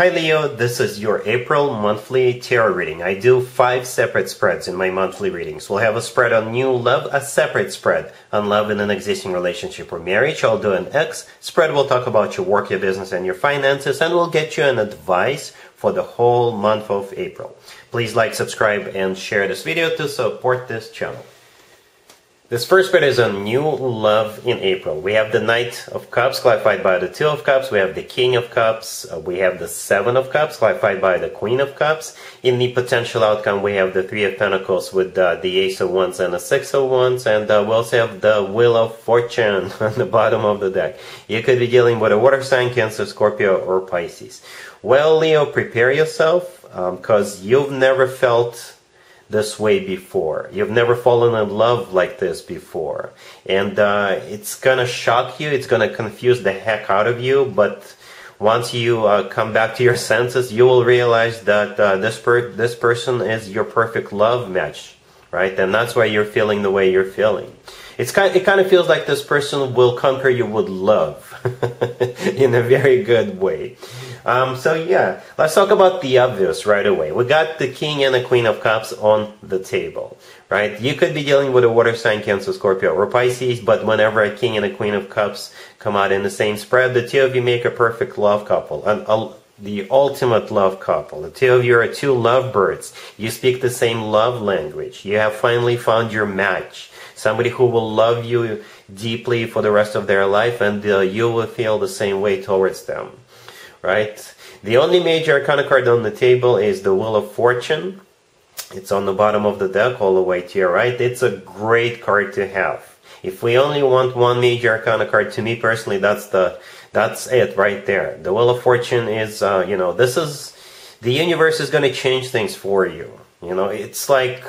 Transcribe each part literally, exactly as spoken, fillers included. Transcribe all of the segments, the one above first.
Hi Leo, this is your April monthly tarot reading. I do five separate spreads in my monthly readings. We'll have a spread on new love, a separate spread on love in an existing relationship or marriage. I'll do an X spread. We'll talk about your work, your business, and your finances, and we'll get you an advice for the whole month of April. Please like, subscribe, and share this video to support this channel. This first spread is on new love in April. We have the Knight of Cups, clarified by the Two of Cups. We have the King of Cups. Uh, we have the Seven of Cups, clarified by the Queen of Cups. In the potential outcome, we have the Three of Pentacles with uh, the Ace of Wands and the Six of Wands. And uh, we also have the Wheel of Fortune on the bottom of the deck. You could be dealing with a water sign, Cancer, Scorpio, or Pisces. Well, Leo, prepare yourself, because um, you've never felt this way before. You've never fallen in love like this before. And uh, it's gonna shock you, it's gonna confuse the heck out of you, but once you uh, come back to your senses, you will realize that uh, this, per this person is your perfect love match, right? And that's why you're feeling the way you're feeling. It's kind, it kind of feels like this person will conquer you with love in a very good way. Um, so yeah, let's talk about the obvious right away. We got the King and the Queen of Cups on the table, right? You could be dealing with a water sign, Cancer, Scorpio, or Pisces, but whenever a King and a Queen of Cups come out in the same spread, the two of you make a perfect love couple, an, a, the ultimate love couple. The two of you are two lovebirds. You speak the same love language. You have finally found your match. Somebody who will love you deeply for the rest of their life, and uh, you will feel the same way towards them. Right? The only major arcana card on the table is the Wheel of Fortune. It's on the bottom of the deck all the way to your right. It's a great card to have. If we only want one major arcana card, to me personally, that's the that's it right there. The Wheel of Fortune is, uh, you know, this is, the universe is going to change things for you. You know, it's like,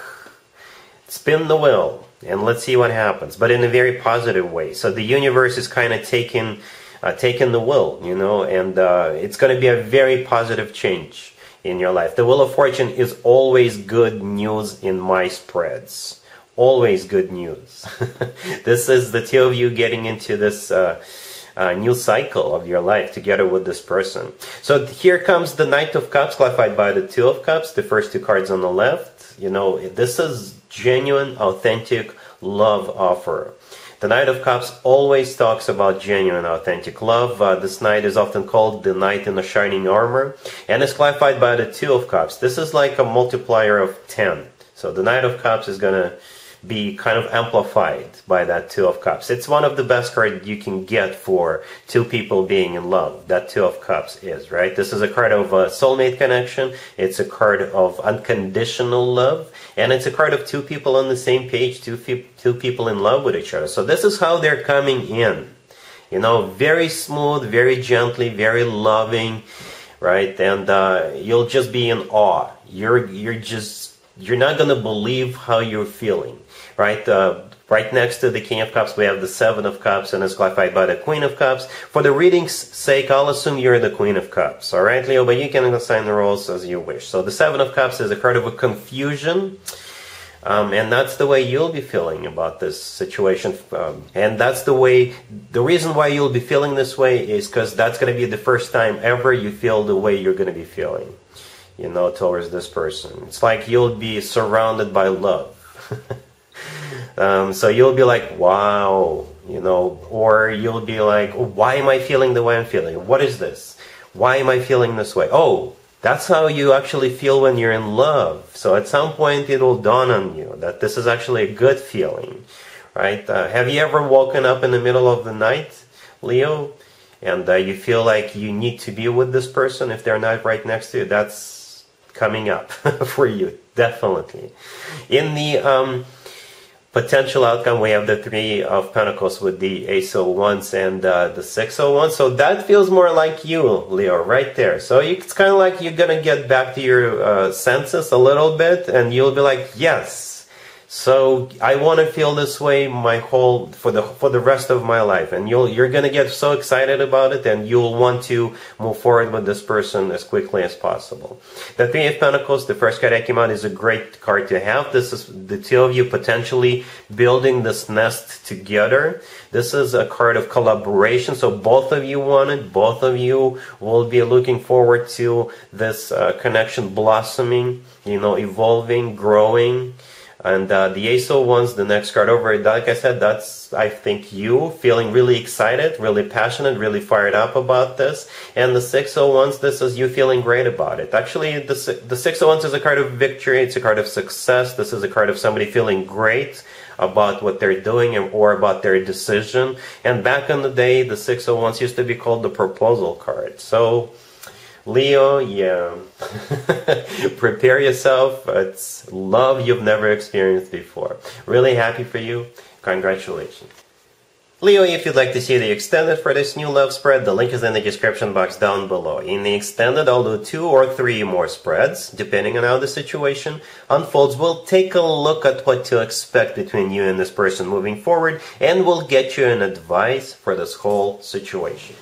spin the wheel and let's see what happens, but in a very positive way. So the universe is kind of taking Uh, taking the wheel, you know, and uh, it's going to be a very positive change in your life. The Wheel of Fortune is always good news in my spreads. Always good news. This is the two of you getting into this uh, uh, new cycle of your life together with this person. So here comes the Knight of Cups, clarified by the Two of Cups, the first two cards on the left. You know, this is genuine, authentic love offer. The Knight of Cups always talks about genuine, authentic love. Uh, this knight is often called the knight in the shining armor, and is clarified by the Two of Cups. This is like a multiplier of ten. So the Knight of Cups is going to be kind of amplified by that Two of Cups. It's one of the best cards you can get for two people being in love. That Two of Cups is, right? This is a card of a soulmate connection. It's a card of unconditional love. And it's a card of two people on the same page, two, two people in love with each other. So this is how they're coming in. You know, very smooth, very gently, very loving, right? And uh, you'll just be in awe. You're, you're just, you're not going to believe how you're feeling, right? Uh, right next to the King of Cups, we have the Seven of Cups, and it's clarified by the Queen of Cups. For the reading's sake, I'll assume you're the Queen of Cups, all right, Leo? But you can assign the roles as you wish. So the Seven of Cups is a card of a confusion, um, and that's the way you'll be feeling about this situation. Um, and that's the way, the reason why you'll be feeling this way is because that's going to be the first time ever you feel the way you're going to be feeling, you know, towards this person. It's like you'll be surrounded by love. Um, so you'll be like, wow, you know, or you'll be like, why am I feeling the way I'm feeling? What is this? Why am I feeling this way? Oh, that's how you actually feel when you're in love. So at some point it will dawn on you that this is actually a good feeling, right? Uh, have you ever woken up in the middle of the night, Leo, and uh, you feel like you need to be with this person if they're not right next to you? That's coming up for you, definitely. In the um, potential outcome, we have the Three of Pentacles with the Ace of Wands and uh, the Six of Wands. So that feels more like you, Leo, right there. So you, it's kind of like you're going to get back to your uh, senses a little bit, and you'll be like, yes, So I want to feel this way my whole for the for the rest of my life, and you'll you're gonna get so excited about it, and you'll want to move forward with this person as quickly as possible. The Three of Pentacles, the first card that came out, is a great card to have. This is the two of you potentially building this nest together. This is a card of collaboration, so both of you want it. Both of you will be looking forward to this uh, connection blossoming, you know, evolving, growing. And uh, the Ace of Wands, the next card over, like I said, that's, I think, you feeling really excited, really passionate, really fired up about this. And the Six of Wands, this is you feeling great about it. Actually, the, the Six of Wands is a card of victory. It's a card of success. This is a card of somebody feeling great about what they're doing or about their decision. And back in the day, the Six of Wands used to be called the proposal card. So Leo, yeah, prepare yourself. It's love you've never experienced before. Really happy for you. Congratulations. Leo, if you'd like to see the extended for this new love spread, the link is in the description box down below. In the extended, I'll do two or three more spreads, depending on how the situation unfolds. We'll take a look at what to expect between you and this person moving forward, and we'll get you an advice for this whole situation.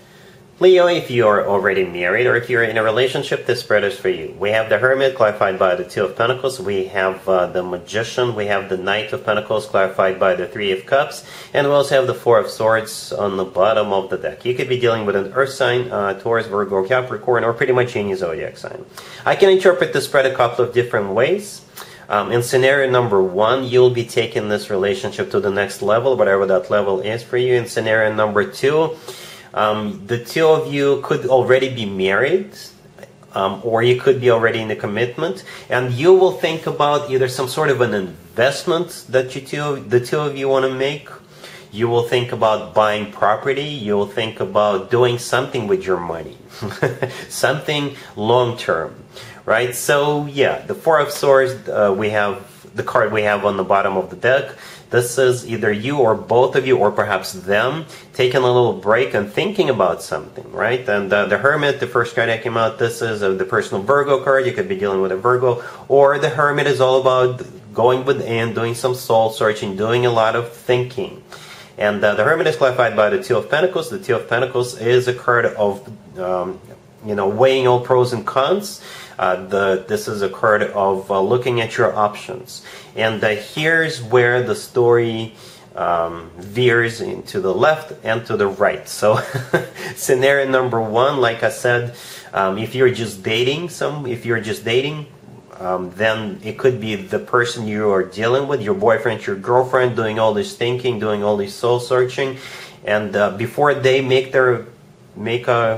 Leo, if you are already married or if you're in a relationship, this spread is for you. We have the Hermit, clarified by the Two of Pentacles. We have uh, the Magician. We have the Knight of Pentacles, clarified by the Three of Cups. And we also have the Four of Swords on the bottom of the deck. You could be dealing with an Earth sign, uh, Taurus, Virgo, Capricorn, or pretty much any zodiac sign. I can interpret the spread a couple of different ways. Um, in scenario number one, you'll be taking this relationship to the next level, whatever that level is for you. In scenario number two, Um, the two of you could already be married, um, or you could be already in a commitment, and you will think about either some sort of an investment that you two, the two of you want to make. You will think about buying property. You will think about doing something with your money, something long term, right? So yeah, the Four of Swords, uh, we have the card we have on the bottom of the deck. This is either you or both of you, or perhaps them, taking a little break and thinking about something, right? And uh, the Hermit, the first card that came out, this is uh, the personal Virgo card. You could be dealing with a Virgo. Or the Hermit is all about going within, doing some soul searching, doing a lot of thinking. And uh, the Hermit is clarified by the Two of Pentacles. The Two of Pentacles is a card of, um, you know, weighing all pros and cons. Uh, the, this is a card of uh, looking at your options. And uh, here's where the story um, veers into the left and to the right. So scenario number one, like I said, um, if you're just dating some, if you're just dating, um, then it could be the person you are dealing with, your boyfriend, your girlfriend, doing all this thinking, doing all this soul searching. And uh, before they make their, make a,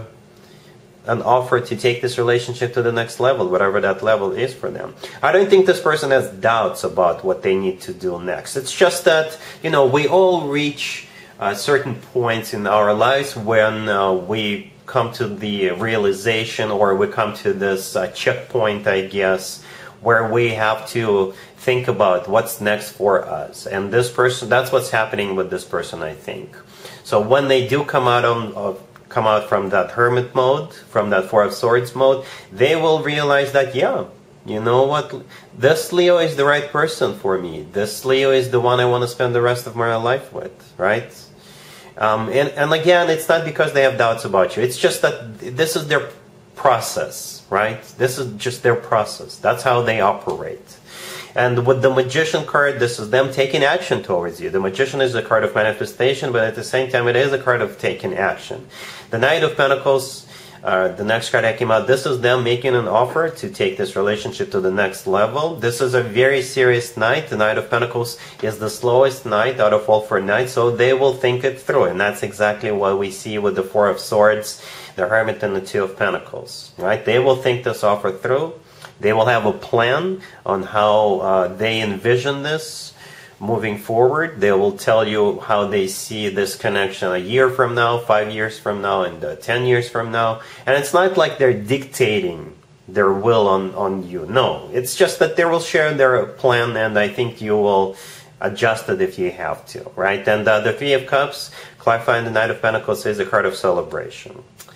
an offer to take this relationship to the next level, whatever that level is for them. I don't think this person has doubts about what they need to do next. It's just that, you know, we all reach uh, certain points in our lives when uh, we come to the realization, or we come to this uh, checkpoint, I guess, where we have to think about what's next for us. And this person, that's what's happening with this person, I think. So when they do come out on, of come out from that Hermit mode, from that Four of Swords mode, they will realize that, yeah, you know what, this Leo is the right person for me. This Leo is the one I want to spend the rest of my life with, right? Um, and, and again, it's not because they have doubts about you. It's just that this is their process, right? This is just their process. That's how they operate. And with the Magician card, this is them taking action towards you. The Magician is a card of manifestation, but at the same time, it is a card of taking action. The Knight of Pentacles, uh, the next card that came out, this is them making an offer to take this relationship to the next level. This is a very serious knight. The Knight of Pentacles is the slowest knight out of all four knights, so they will think it through. And that's exactly what we see with the Four of Swords, the Hermit, and the Two of Pentacles, right? They will think this offer through. They will have a plan on how uh, they envision this moving forward. They will tell you how they see this connection a year from now, five years from now, and uh, ten years from now. And it's not like they're dictating their will on, on you. No, it's just that they will share their plan, and I think you will adjust it if you have to, right? And uh, the Three of Cups, clarifying the Knight of Pentacles, is a card of celebration.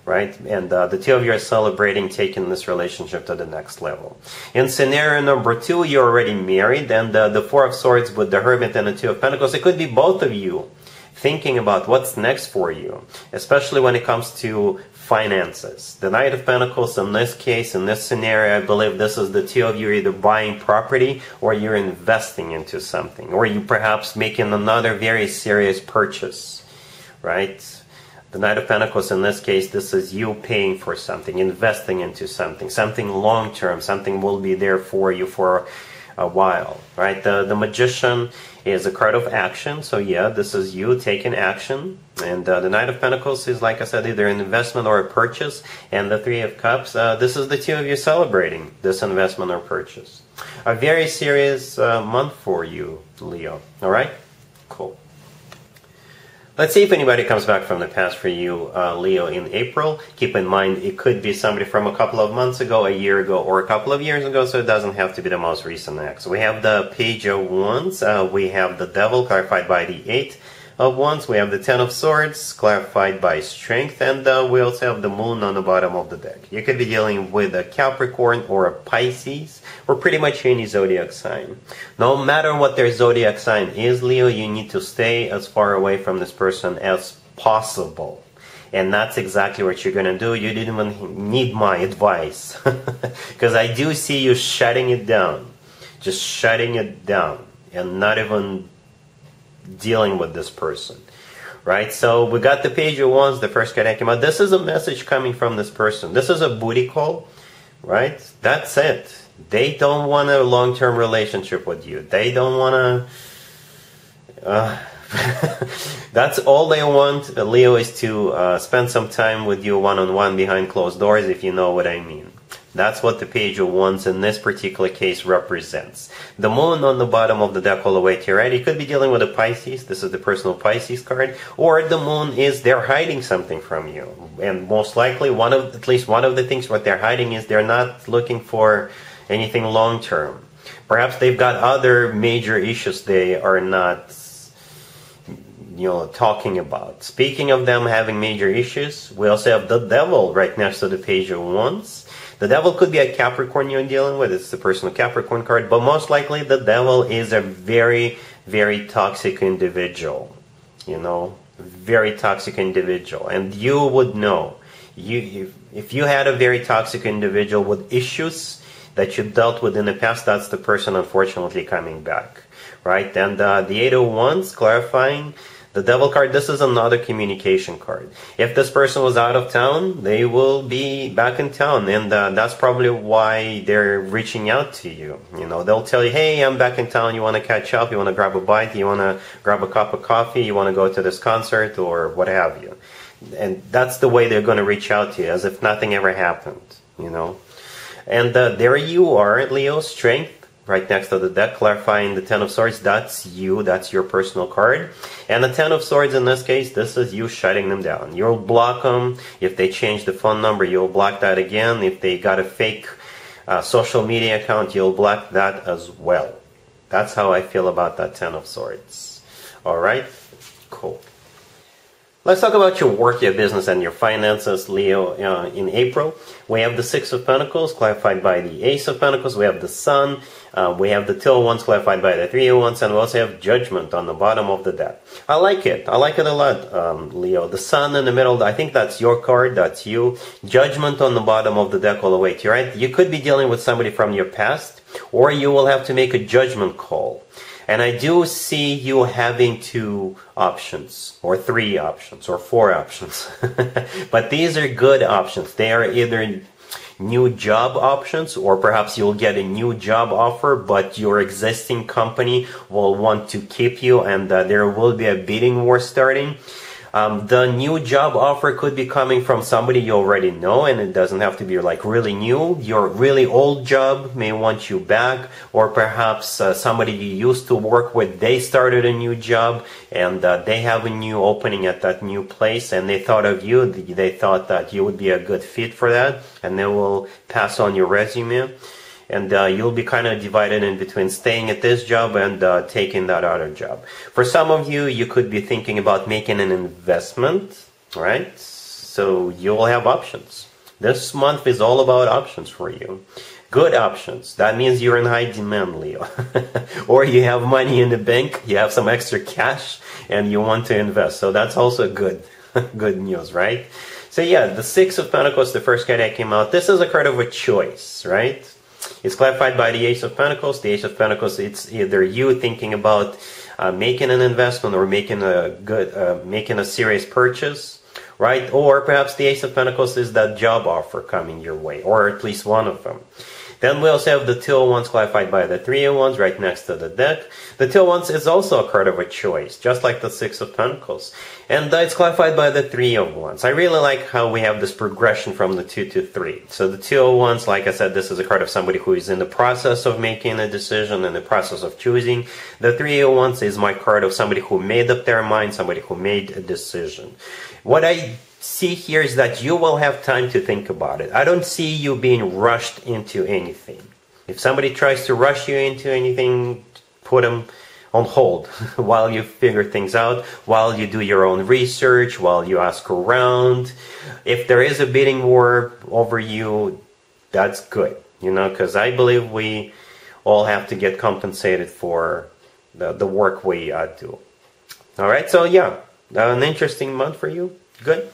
right? And uh, the two of you are celebrating taking this relationship to the next level. In scenario number two, you're already married, and uh, the Four of Swords with the Hermit and the Two of Pentacles, it could be both of you thinking about what's next for you, especially when it comes to finances. The Knight of Pentacles, in this case, in this scenario, I believe this is the two of you either buying property or you're investing into something, or you perhaps making another very serious purchase, right? The Knight of Pentacles, in this case, this is you paying for something, investing into something, something long-term, something will be there for you for a while, right? The, the Magician is a card of action, so yeah, this is you taking action. And uh, the Knight of Pentacles is, like I said, either an investment or a purchase. And the Three of Cups, uh, this is the two of you celebrating this investment or purchase. A very serious uh, month for you, Leo. All right? Cool. Let's see if anybody comes back from the past for you, uh, Leo, in April. Keep in mind, it could be somebody from a couple of months ago, a year ago, or a couple of years ago, so it doesn't have to be the most recent ex. We have the Page of Wands. Uh, we have the Devil, clarified by the Eight of Wands. We have the Ten of Swords, clarified by Strength. And uh, we also have the Moon on the bottom of the deck. You could be dealing with a Capricorn or a Pisces, or pretty much any zodiac sign. No matter what their zodiac sign is, Leo, you need to stay as far away from this person as possible. And that's exactly what you're going to do. You didn't even need my advice. Because I do see you shutting it down. Just shutting it down. And not even dealing with this person. Right? So we got the Page of Wands, the first card that came out. This is a message coming from this person. This is a booty call. Right? That's it. They don't want a long-term relationship with you. They don't want to... Uh, that's all they want, Leo, is to uh, spend some time with you one-on-one behind closed doors, if you know what I mean. That's what the Page of Wands in this particular case represents. The Moon on the bottom of the deck all the way to your right. You could be dealing with a Pisces. This is the personal Pisces card. Or the Moon is they're hiding something from you. And most likely, one of at least one of the things what they're hiding is they're not looking for anything long-term. Perhaps they've got other major issues they are not, you know, talking about. Speaking of them having major issues, we also have the Devil right next to the Page of Wands. The Devil could be a Capricorn you're dealing with. It's the personal Capricorn card. But most likely the Devil is a very, very toxic individual. You know, very toxic individual. And you would know. You, if, if you had a very toxic individual with issues that you dealt with in the past, that's the person unfortunately coming back, right? And uh, the Eight of Wands, clarifying the Devil card, this is another communication card. If this person was out of town, they will be back in town, and uh, that's probably why they're reaching out to you. You know, they'll tell you, hey, I'm back in town, you want to catch up, you want to grab a bite, you want to grab a cup of coffee, you want to go to this concert, or what have you. And that's the way they're going to reach out to you, as if nothing ever happened, you know. And uh, there you are, Leo, Strength, right next to the deck, clarifying the Ten of Swords. That's you, that's your personal card. And the Ten of Swords, in this case, this is you shutting them down. You'll block them. If they change the phone number, you'll block that again. If they got a fake uh, social media account, you'll block that as well. That's how I feel about that Ten of Swords. All right? Cool. Let's talk about your work, your business, and your finances, Leo, uh, in April. We have the Six of Pentacles, clarified by the Ace of Pentacles. We have the Sun. Uh, we have the Two of Wands, clarified by the Three of Wands. And we also have Judgment on the bottom of the deck. I like it. I like it a lot, um, Leo. The Sun in the middle, I think that's your card. That's you. Judgment on the bottom of the deck all the way to your right. You could be dealing with somebody from your past, or you will have to make a judgment call. And I do see you having two options, or three options, or four options. But these are good options. They are either new job options, or perhaps you'll get a new job offer, but your existing company will want to keep you, and uh, there will be a bidding war starting. Um, the new job offer could be coming from somebody you already know, and it doesn't have to be like really new. Your really old job may want you back, or perhaps uh, somebody you used to work with, they started a new job, and uh, they have a new opening at that new place, and they thought of you. They thought that you would be a good fit for that, and they will pass on your resume. And uh, you'll be kind of divided in between staying at this job and uh, taking that other job. For some of you, you could be thinking about making an investment, right? So you'll have options. This month is all about options for you. Good options. That means you're in high demand, Leo. Or you have money in the bank, you have some extra cash, and you want to invest. So that's also good, good news, right? So yeah, the Six of Pentacles, the first card that came out, this is a card of a choice, right? It's clarified by the Ace of Pentacles. The Ace of Pentacles, it's either you thinking about uh, making an investment or making a good, uh, making a serious purchase, right? Or perhaps the Ace of Pentacles is that job offer coming your way, or at least one of them. Then we also have the Two of Wands clarified by the Three of Wands right next to the deck. The Two of Wands is also a card of a choice, just like the Six of Pentacles. And uh, it's clarified by the Three of Wands. I really like how we have this progression from the two to three. So the Two of Wands, like I said, this is a card of somebody who is in the process of making a decision, in the process of choosing. The Three of Wands is my card of somebody who made up their mind, somebody who made a decision. What I see here is that you will have time to think about it. I don't see you being rushed into anything. If somebody tries to rush you into anything, put them on hold while you figure things out, while you do your own research, while you ask around. If there is a bidding war over you, that's good, you know, because I believe we all have to get compensated for the, the work we uh, do. All right, so yeah, an interesting month for you. Good.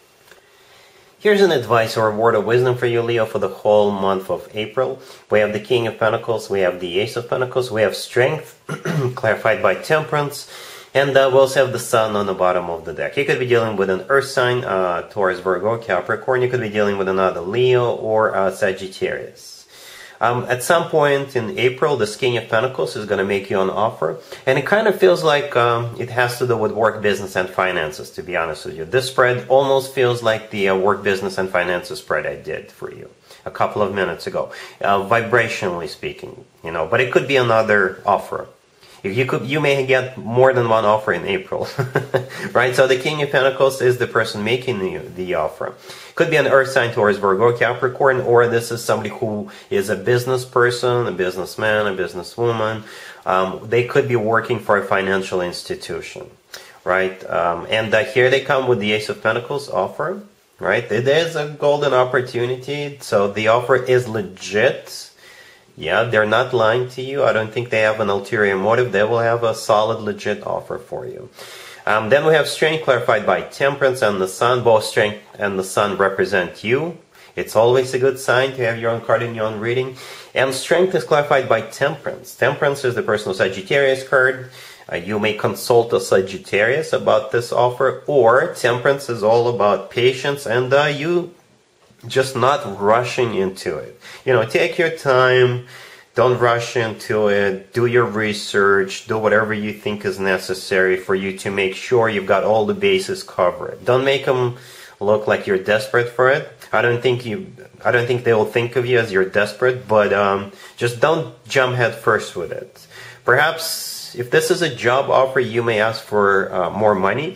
Here's an advice or a word of wisdom for you, Leo, for the whole month of April. We have the King of Pentacles, we have the Ace of Pentacles, we have Strength, clarified by Temperance, and uh, we also have the Sun on the bottom of the deck. You could be dealing with an Earth sign, uh, Taurus, Virgo, Capricorn. You could be dealing with another Leo or uh, Sagittarius. Um, at some point in April, this King of Pentacles is going to make you an offer. And it kind of feels like um, it has to do with work, business, and finances, to be honest with you. This spread almost feels like the uh, work, business, and finances spread I did for you a couple of minutes ago. Uh, vibrationally speaking, you know, but it could be another offer. You could, you may get more than one offer in April, right? So the King of Pentacles is the person making the, the offer. Could be an Earth sign, Taurus, Virgo, Capricorn, or this is somebody who is a business person, a businessman, a businesswoman. Um, they could be working for a financial institution, right? Um, and uh, here they come with the Ace of Pentacles offer, right? It is a golden opportunity, so the offer is legit. Yeah, they're not lying to you. I don't think they have an ulterior motive. They will have a solid, legit offer for you. Um, then we have Strength clarified by Temperance and the Sun. Both Strength and the Sun represent you. It's always a good sign to have your own card in your own reading. And Strength is clarified by Temperance. Temperance is the personal Sagittarius card. Uh, you may consult a Sagittarius about this offer, or Temperance is all about patience and uh, you just not rushing into it. You know, take your time, don't rush into it, do your research, do whatever you think is necessary for you to make sure you've got all the bases covered. Don't make them look like you're desperate for it. I don't think you, I don't think they will think of you as you're desperate, but um, just don't jump head first with it. Perhaps if this is a job offer, you may ask for uh, more money,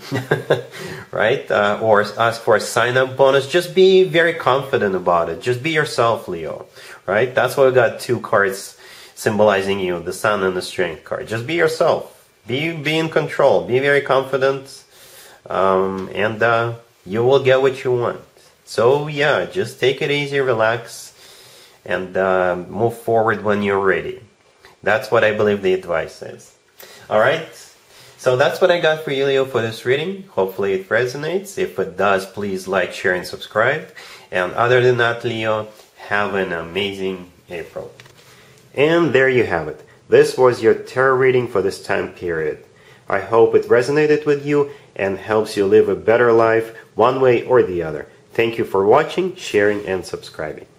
right? Uh, or ask for a sign-up bonus. Just be very confident about it. Just be yourself, Leo, right? That's why we got two cards symbolizing you, the Sun and the Strength card. Just be yourself. Be, be in control. Be very confident, um, and uh, you will get what you want. So, yeah, just take it easy, relax, and uh, move forward when you're ready. That's what I believe the advice is. Alright, so that's what I got for you, Leo, for this reading. Hopefully it resonates. If it does, please like, share, and subscribe. And other than that, Leo, have an amazing April. And there you have it. This was your tarot reading for this time period. I hope it resonated with you and helps you live a better life one way or the other. Thank you for watching, sharing, and subscribing.